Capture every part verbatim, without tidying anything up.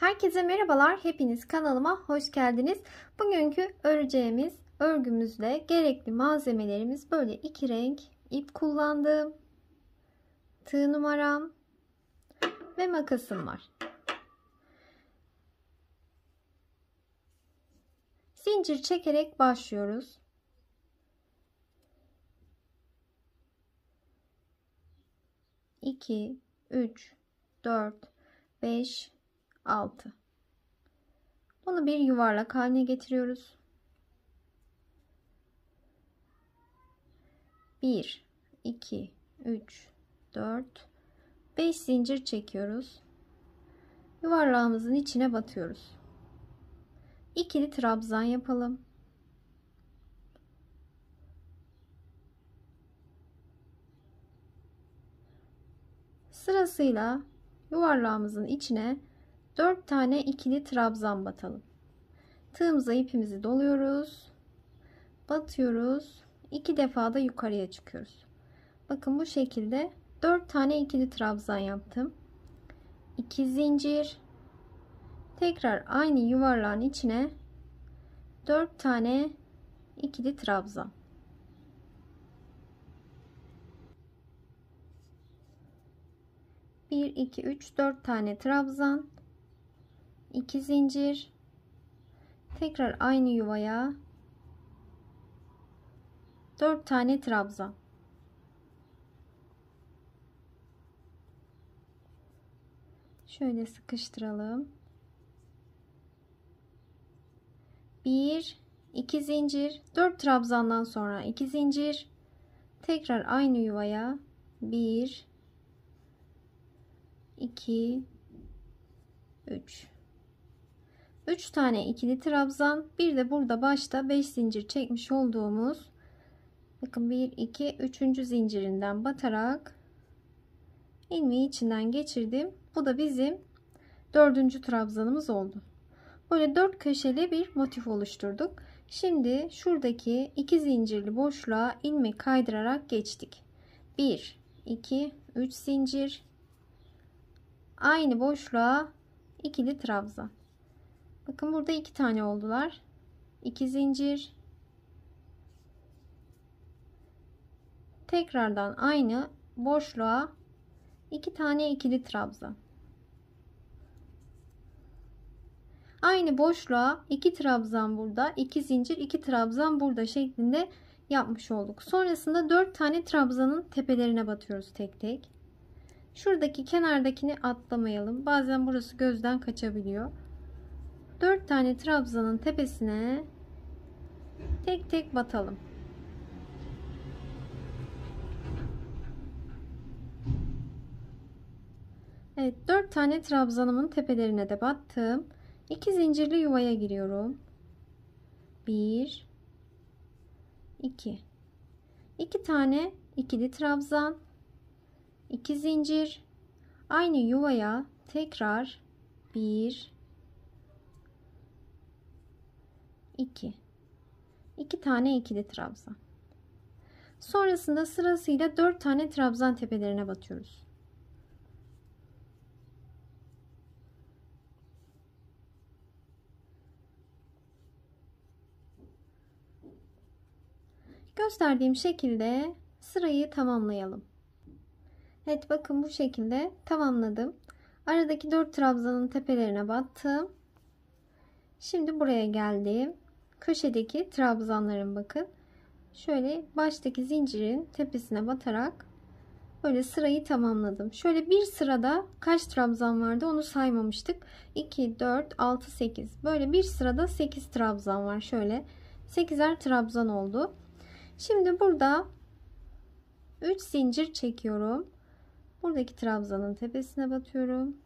Herkese merhabalar. Hepiniz kanalıma hoş geldiniz. Bugünkü öreceğimiz örgümüzde gerekli malzemelerimiz böyle iki renk ip kullandım. Tığ numaram ve makasım var. Zincir çekerek başlıyoruz. iki, üç, dört, beş, altı. Bunu bir yuvarlak haline getiriyoruz. bir, iki, üç, dört, beş zincir çekiyoruz. Yuvarlağımızın içine batıyoruz. İkili trabzan yapalım. Sırasıyla yuvarlağımızın içine dört tane ikili trabzan batalım. Tığımıza ipimizi doluyoruz. Batıyoruz. iki defa da yukarıya çıkıyoruz. Bakın bu şekilde dört tane ikili trabzan yaptım. iki zincir. Tekrar aynı yuvarlağın içine dört tane ikili trabzan. bir, iki, üç, dört tane trabzan. iki zincir. Tekrar aynı yuvaya dört tane trabzan. Şöyle sıkıştıralım. bir, iki zincir, dört trabzandan sonra iki zincir. Tekrar aynı yuvaya bir, iki, üç. üç tane ikili trabzan, bir de burada başta beş zincir çekmiş olduğumuz, bakın bir, iki, üçüncü zincirinden batarak ilmeği içinden geçirdim. Bu da bizim dördüncü trabzanımız oldu. Böyle dört köşeli bir motif oluşturduk. Şimdi şuradaki iki zincirli boşluğa ilmek kaydırarak geçtik. bir, iki, üç zincir. Aynı boşluğa ikili trabzan. Bakın burada iki tane oldular. iki zincir. Tekrardan aynı boşluğa iki tane ikili trabzan. Aynı boşluğa iki trabzan burada, iki zincir, iki trabzan burada şeklinde yapmış olduk. Sonrasında dört tane trabzanın tepelerine batıyoruz tek tek. Şuradaki kenardakini atlamayalım. Bazen burası gözden kaçabiliyor. dört tane trabzanın tepesine tek tek batalım. Evet, dört tane trabzanımın tepelerine de battım. iki zincirli yuvaya giriyorum. bir, iki. iki tane ikili trabzan, iki zincir. Aynı yuvaya tekrar bir, iki. iki tane ikili trabzan. Sonrasında sırasıyla dört tane trabzan tepelerine batıyoruz. Gösterdiğim şekilde sırayı tamamlayalım. Evet, bakın bu şekilde tamamladım. Aradaki dört trabzanın tepelerine battım. Şimdi buraya geldim. Köşedeki trabzanların, bakın. Şöyle baştaki zincirin tepesine batarak böyle sırayı tamamladım. Şöyle bir sırada kaç trabzan vardı onu saymamıştık. iki, dört, altı, sekiz. Böyle bir sırada sekiz trabzan var. Şöyle sekizer trabzan oldu. Şimdi burada üç zincir çekiyorum. Buradaki trabzanın tepesine batıyorum.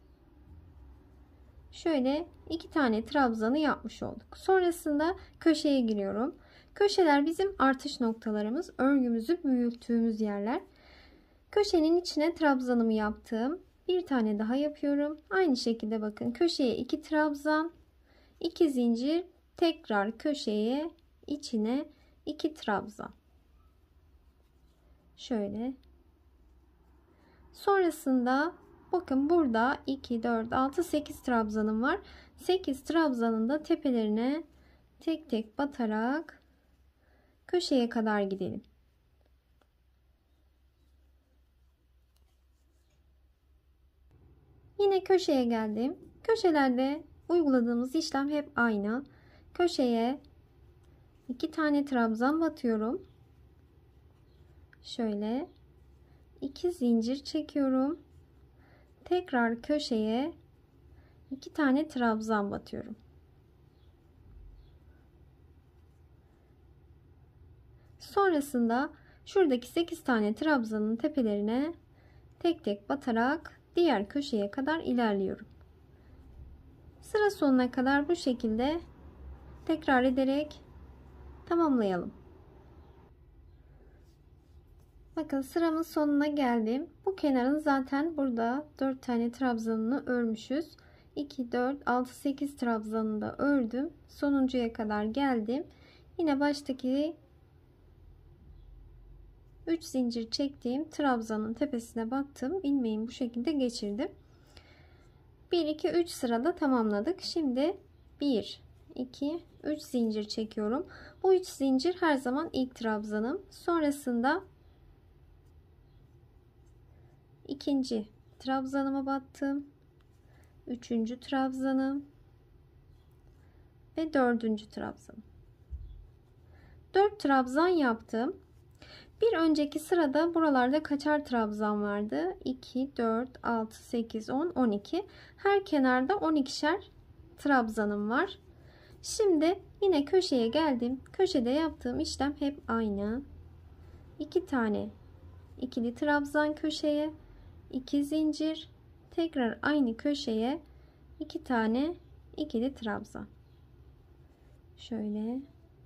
Şöyle iki tane trabzanı yapmış olduk. Sonrasında köşeye giriyorum. Köşeler bizim artış noktalarımız. Örgümüzü büyüttüğümüz yerler. Köşenin içine trabzanımı yaptım. Bir tane daha yapıyorum. Aynı şekilde bakın, köşeye iki trabzan, iki zincir, tekrar köşeye içine iki trabzan. Şöyle. Sonrasında Bakın burada iki, dört, altı, sekiz trabzanım var. sekiz trabzanın da tepelerine tek tek batarak köşeye kadar gidelim. Yine köşeye geldim. Köşelerde uyguladığımız işlem hep aynı. Köşeye iki tane trabzan batıyorum. Şöyle iki zincir çekiyorum. Tekrar köşeye iki tane trabzan batıyorum. Sonrasında şuradaki sekiz tane trabzanın tepelerine tek tek batarak diğer köşeye kadar ilerliyorum. Sıra sonuna kadar bu şekilde tekrar ederek tamamlayalım. Bakın sıramın sonuna geldim. Bu kenarın zaten burada dört tane trabzanını örmüşüz. iki, dört, altı, sekiz trabzanını da ördüm. Sonuncuya kadar geldim. Yine baştaki üç zincir çektiğim trabzanın tepesine battım. İlmeğimi bu şekilde geçirdim. bir, iki, üç sırada tamamladık. Şimdi bir, iki, üç zincir çekiyorum. Bu üç zincir her zaman ilk trabzanım. Sonrasında ikinci trabzanıma battım. Üçüncü trabzanım ve dördüncü trabzanım. dört trabzan yaptım. Bir önceki sırada buralarda kaçar trabzan vardı? iki, dört, altı, sekiz, on, on iki. Her kenarda on ikişer trabzanım var. Şimdi yine köşeye geldim. Köşede yaptığım işlem hep aynı. iki tane ikili trabzan köşeye, iki zincir, tekrar aynı köşeye iki tane ikili trabzan. Şöyle.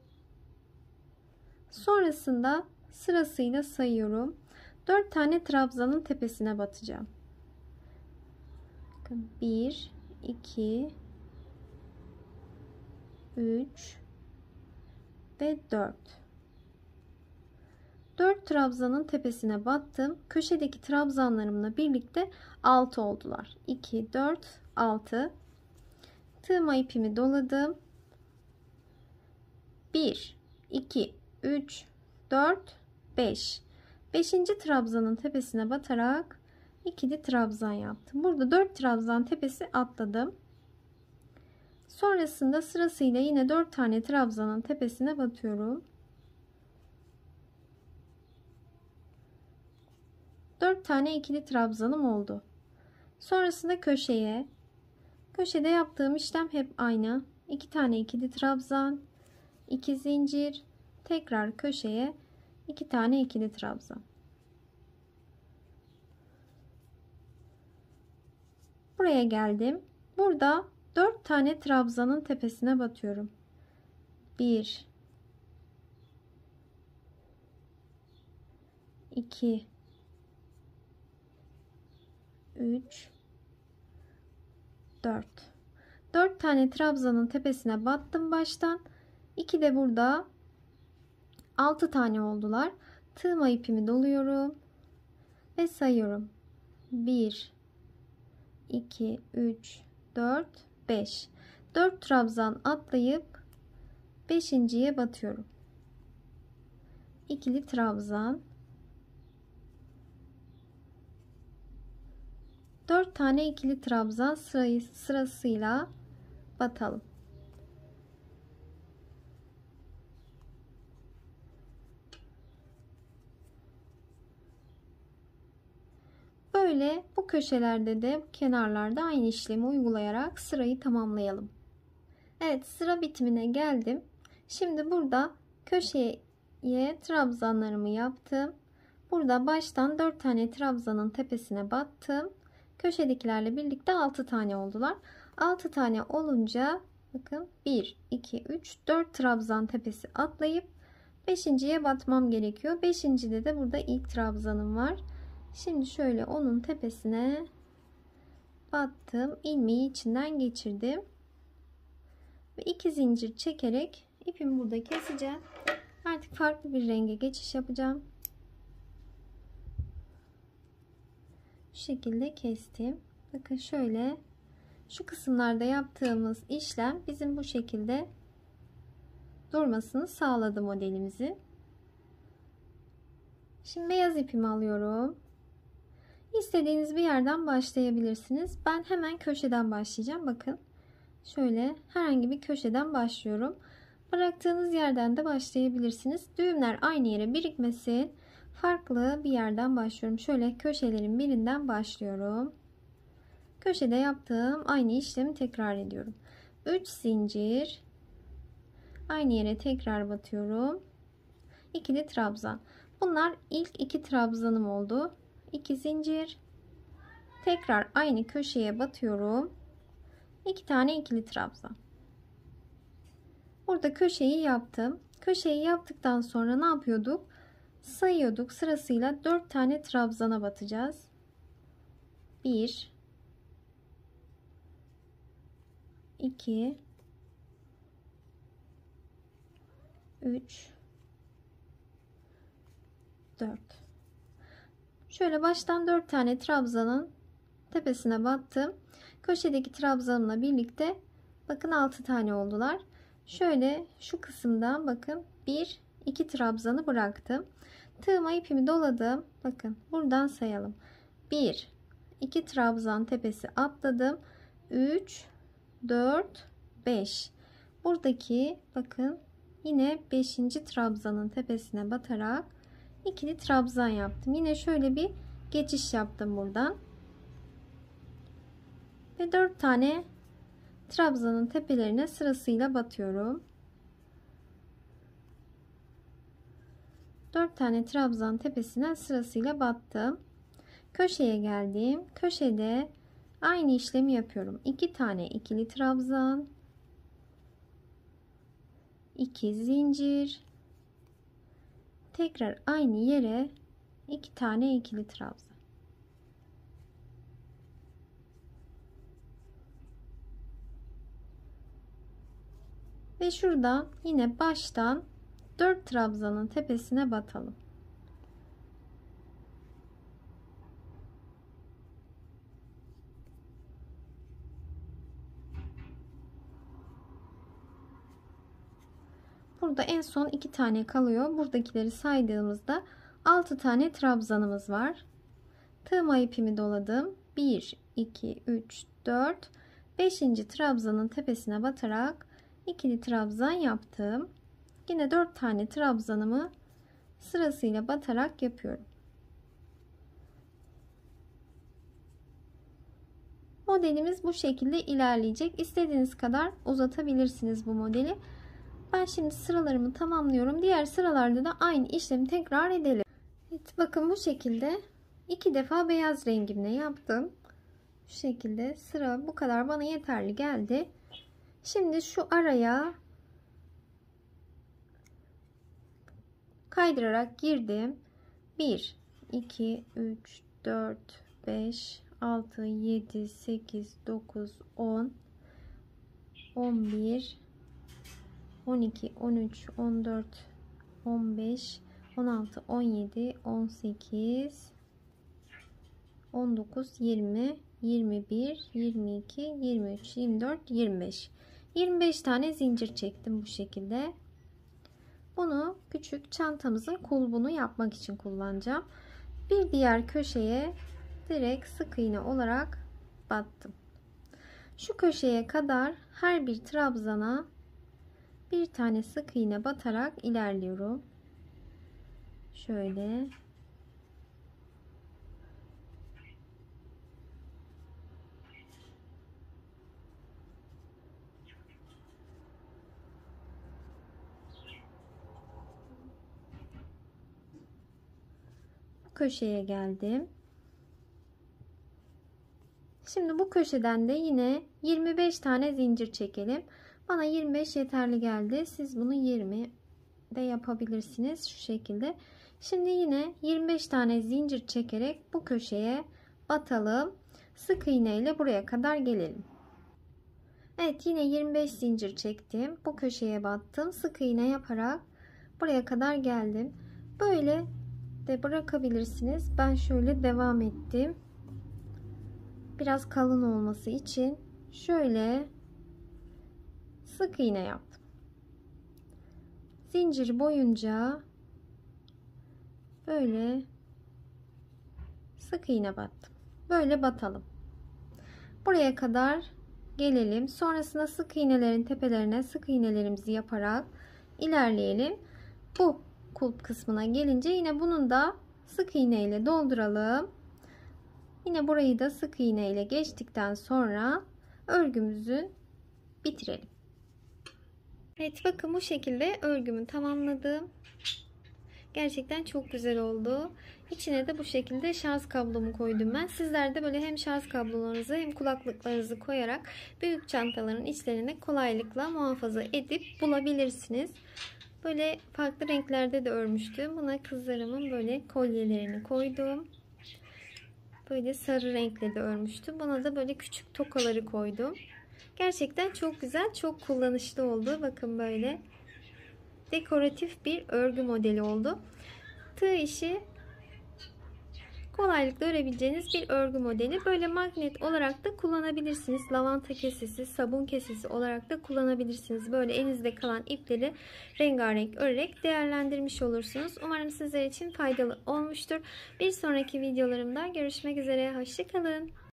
Sonrasında sırasıyla sayıyorum. dört tane trabzanın tepesine batacağım. Bakın bir, iki, üç ve dört. dört trabzanın tepesine battım. Köşedeki trabzanlarımla birlikte altı oldular. iki, dört, altı. Tığıma ipimi doladım. bir, iki, üç, dört, beş. beşinci trabzanın tepesine batarak ikili trabzan yaptım. Burada dört trabzan tepesi atladım. Sonrasında sırasıyla yine dört tane trabzanın tepesine batıyorum. dört tane ikili trabzanım oldu. Sonrasında köşeye. Köşede yaptığım işlem hep aynı. iki tane ikili trabzan, iki zincir, tekrar köşeye iki tane ikili trabzan. Buraya geldim. Burada dört tane trabzanın tepesine batıyorum. bir, iki, üç, dört. dört tane trabzanın tepesine battım baştan. iki de burada, altı tane oldular. Tığıma ipimi doluyorum ve sayıyorum. bir, iki, üç, dört, beş. dört trabzan atlayıp beşinciye batıyorum. İkili trabzan. dört tane ikili trabzan sırayı, sırasıyla batalım. Böyle bu köşelerde de kenarlarda aynı işlemi uygulayarak sırayı tamamlayalım. Evet, sıra bitimine geldim. Şimdi burada köşeye trabzanlarımı yaptım. Burada baştan dört tane trabzanın tepesine battım. Köşedekilerle birlikte altı tane oldular. altı tane olunca bakın bir, iki, üç, dört trabzan tepesi atlayıp beşinciye batmam gerekiyor. beşincide de burada ilk trabzanım var. Şimdi şöyle onun tepesine battım. İlmeği içinden geçirdim. Ve iki zincir çekerek ipimi burada keseceğim. Artık farklı bir renge geçiş yapacağım. Şu şekilde kestim. Bakın şöyle şu kısımlarda yaptığımız işlem bizim bu şekilde durmasını sağladı modelimizin. Şimdi beyaz ipimi alıyorum. İstediğiniz bir yerden başlayabilirsiniz. Ben hemen köşeden başlayacağım. Bakın şöyle herhangi bir köşeden başlıyorum. Bıraktığınız yerden de başlayabilirsiniz. Düğümler aynı yere birikmesin. Farklı bir yerden başlıyorum. Şöyle köşelerin birinden başlıyorum. Köşede yaptığım aynı işlemi tekrar ediyorum. üç zincir. Aynı yere tekrar batıyorum. ikili trabzan. Bunlar ilk iki trabzanım oldu. iki zincir. Tekrar aynı köşeye batıyorum. iki tane ikili trabzan. Burada köşeyi yaptım. Köşeyi yaptıktan sonra ne yapıyorduk? Sayıyorduk. Sırasıyla dört tane trabzana batacağız. bir iki üç dört. Şöyle baştan dört tane trabzanın tepesine battım. Köşedeki trabzanımla birlikte bakın altı tane oldular. Şöyle şu kısımdan bakın bir iki trabzanı bıraktım. Tığıma ipimi doladım. Bakın buradan sayalım. bir iki trabzan tepesi atladım. üç dört beş. Buradaki bakın yine beşinci trabzanın tepesine batarak ikili trabzan yaptım. Yine şöyle bir geçiş yaptım buradan. Ve dört tane trabzanın tepelerine sırasıyla batıyorum. dört tane trabzan tepesine sırasıyla battım. Köşeye geldim. Köşede aynı işlemi yapıyorum. iki tane ikili trabzan, iki zincir, tekrar aynı yere iki tane ikili trabzan. Ve şuradan yine baştan dört trabzanın tepesine batalım. Burada en son iki tane kalıyor. Buradakileri saydığımızda altı tane trabzanımız var. Tığıma ipimi doladım. bir iki üç dört. beşinci trabzanın tepesine batarak ikili trabzan yaptım. Yine dört tane trabzanımı sırasıyla batarak yapıyorum. Modelimiz bu şekilde ilerleyecek. İstediğiniz kadar uzatabilirsiniz bu modeli. Ben şimdi sıralarımı tamamlıyorum. Diğer sıralarda da aynı işlemi tekrar edelim. Evet, bakın bu şekilde iki defa beyaz rengimle yaptım. Şu şekilde sıra bu kadar bana yeterli geldi. Şimdi şu araya kaydırarak girdim. bir iki üç dört beş altı yedi sekiz dokuz on on bir on iki on üç on dört on beş on altı on yedi on sekiz on dokuz yirmi yirmi bir yirmi iki yirmi üç yirmi dört yirmi beş yirmi beş tane zincir çektim bu şekilde. Bunu küçük çantamızın kulbunu yapmak için kullanacağım. Bir diğer köşeye direkt sık iğne olarak battım. Şu köşeye kadar her bir trabzana bir tane sık iğne batarak ilerliyorum. Şöyle. Bu köşeye geldim. Şimdi bu köşeden de yine yirmi beş tane zincir çekelim. Bana yirmi beş yeterli geldi. Siz bunu yirmi de yapabilirsiniz şu şekilde. Şimdi yine yirmi beş tane zincir çekerek bu köşeye batalım. Sık iğne ile buraya kadar gelelim. Evet, yine yirmi beş zincir çektim. Bu köşeye battım. Sık iğne yaparak buraya kadar geldim. Böyle de bırakabilirsiniz. Ben şöyle devam ettim. biraz kalın olması için şöyle sık iğne yaptım. Zincir boyunca böyle sık iğne battım. Böyle batalım. Buraya kadar gelelim. Sonrasında sık iğnelerin tepelerine sık iğnelerimizi yaparak ilerleyelim. Bu kulp kısmına gelince yine bunun da sık iğne ile dolduralım. Yine burayı da sık iğne ile geçtikten sonra örgümüzü bitirelim. Evet, bakın bu şekilde örgümü tamamladım. Gerçekten çok güzel oldu. İçine de bu şekilde şarj kablomu koydum ben. Sizler de böyle hem şarj kablolarınızı hem kulaklıklarınızı koyarak büyük çantaların içlerine kolaylıkla muhafaza edip bulabilirsiniz. Böyle farklı renklerde de örmüştüm. Buna kızlarımın böyle kolyelerini koydum. Böyle sarı renkle de örmüştüm. Buna da böyle küçük tokaları koydum. Gerçekten çok güzel, çok kullanışlı oldu. Bakın böyle dekoratif bir örgü modeli oldu. Tığ işi kolaylıkla örebileceğiniz bir örgü modeli. Böyle magnet olarak da kullanabilirsiniz. Lavanta kesesi, sabun kesesi olarak da kullanabilirsiniz. Böyle elinizde kalan ipleri rengarenk örerek değerlendirmiş olursunuz. Umarım sizler için faydalı olmuştur. Bir sonraki videolarımda görüşmek üzere. Hoşça kalın.